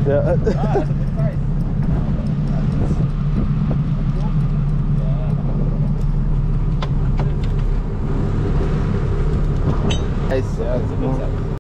Yeah. Ah, that's a good price. Nice. Yeah, it's a good size.